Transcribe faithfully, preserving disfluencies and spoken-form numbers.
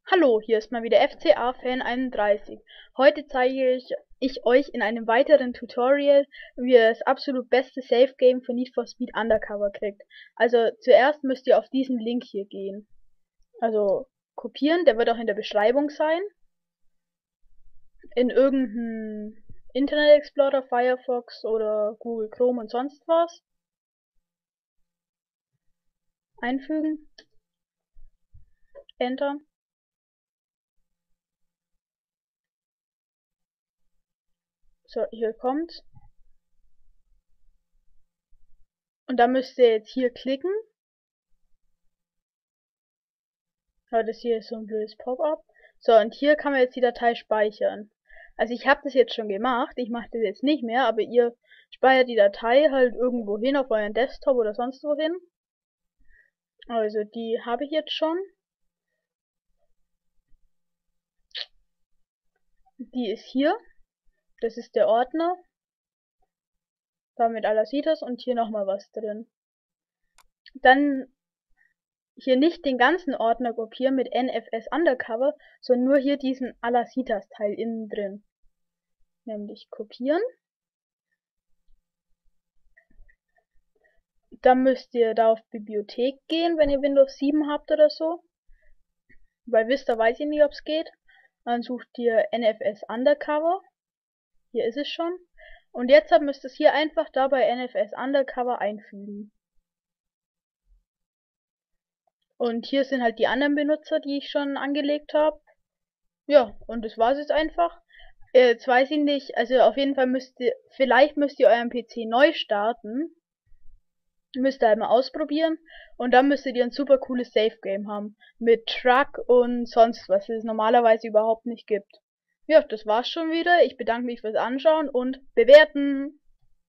Hallo, hier ist mal wieder F C A-Fan einunddreißig. Heute zeige ich, ich euch in einem weiteren Tutorial, wie ihr das absolut beste Safe Game für Need for Speed Undercover kriegt. Also zuerst müsst ihr auf diesen Link hier gehen. Also kopieren, der wird auch in der Beschreibung sein. In irgendeinen Internet Explorer, Firefox oder Google Chrome und sonst was. Einfügen. Enter. So, hier kommt's. Und dann müsst ihr jetzt hier klicken. Ja, das hier ist so ein blödes Pop-up. So, und hier kann man jetzt die Datei speichern. Also ich habe das jetzt schon gemacht, ich mache das jetzt nicht mehr, aber ihr speichert die Datei halt irgendwo hin, auf euren Desktop oder sonst wohin. Also die habe ich jetzt schon. Die ist hier. Das ist der Ordner. Damit alles sieht es und hier nochmal was drin. Dann hier nicht den ganzen Ordner kopieren mit N F S Undercover, sondern nur hier diesen Alasitas Teil innen drin. Nämlich kopieren. Dann müsst ihr da auf Bibliothek gehen, wenn ihr Windows sieben habt oder so. Bei Vista weiß ich nicht, ob es geht. Dann sucht ihr N F S Undercover. Hier ist es schon. Und jetzt müsst ihr es hier einfach da bei N F S Undercover einfügen. Und hier sind halt die anderen Benutzer, die ich schon angelegt habe. Ja, und das war's jetzt einfach. Äh, jetzt weiß ich nicht, also auf jeden Fall müsst ihr, vielleicht müsst ihr euren P C neu starten. Müsst ihr halt mal ausprobieren. Und dann müsstet ihr ein super cooles Safe Game haben. Mit Truck und sonst was, es normalerweise überhaupt nicht gibt. Ja, das war's schon wieder. Ich bedanke mich fürs Anschauen und bewerten.